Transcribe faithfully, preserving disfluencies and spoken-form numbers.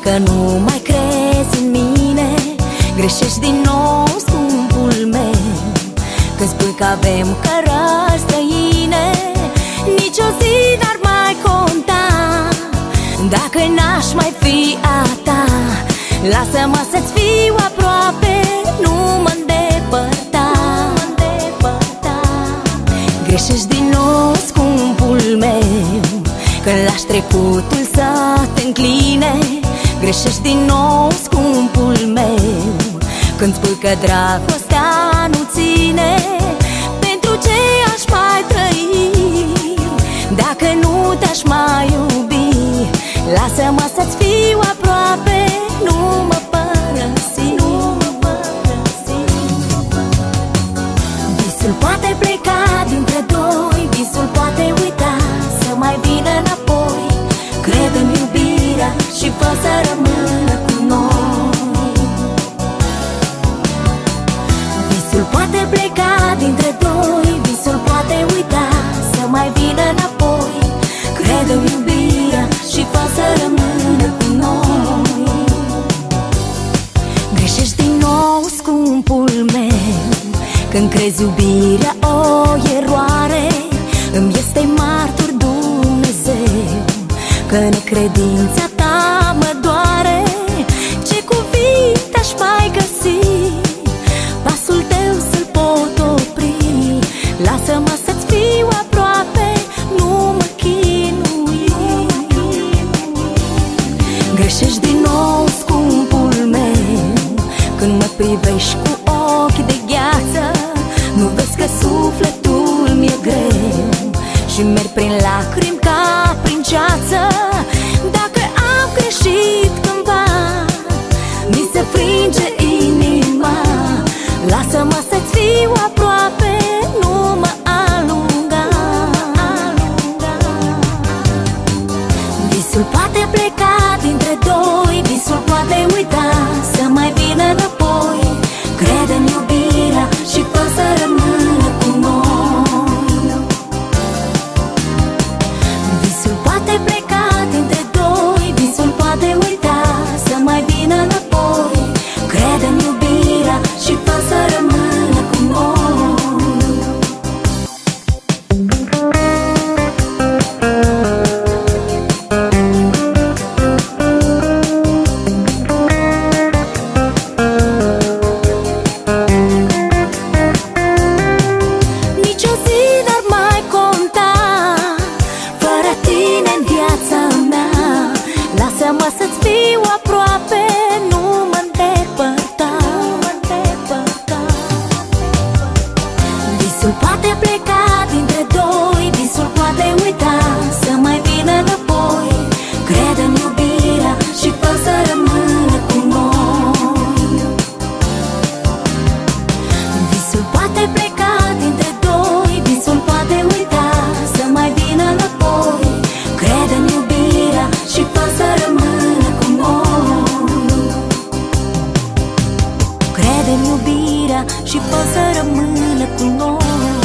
că nu mai crezi în mine, greșești din nou, scumpul meu. Când spui că avem cărări străine, nici o zi n-ar mai conta dacă n-aș mai fi a ta. Lasă-mă să-ți fiu aproape, nu mă îndepărta. Greșești din nou, scumpul meu, când lași trecutul să te încline. Greșești din nou, scumpul meu, când spui că dragostea nu ține. Pentru ce aș mai trăi dacă nu te-aș mai iubi? Lasă-mă să-ți fiu aproape, nu mă părăsi, nu mă părăsi. Visul poate pleca dintre doi, visul poate uita să mai vină înapoi. Crede în iubirea și fă să rămână cu noi. Visul poate pleca dintre doi, visul poate uita să mai vină înapoi. Crede în iubirea și fă să rămână cu noi. Greșești din nou, scumpul meu, când crezi iubirea o eroare. Îmi este martor Dumnezeu că necredința ta mă doare. Ce cuvinte aș mai găsi, pasul tău să-l pot opri. Lasă-mă să-ți fiu aproape, nu mă chinui. Greșești din nou, scumpul meu, când mă privești cu ochi de gheață. Nu vezi că sufletul mi-e greu și merg prin lacrimi ca prin ceață. Dacă am greșit cândva, mi se frânge inima. Lasă-mă să-ți fiu aproape, nu mă alunga. Visul poate pleca dintre doi, visul poate uita să mai vină înapoi. Crede în iubirea și fă să rămână cu noi. Visul poate pleca dintre doi, visul poate uita să mai vină înapoi. Crede în iubirea și fă să rămână cu noi. Nici o zi n-ar mai conta fără tine în viața mea. Lasă-mă să-ți fiu aproape, nu mă îndepărta. Visul poate pleca dintre doi, visul poate uita să mai vină înapoi. Crede în iubirea și fă să rămână cu noi. Visul poate pleca dintre doi, visul poate uita să mai vină înapoi. Crede în iubirea și fă să rămână cu noi. Crede în iubirea și fă să rămână cu noi.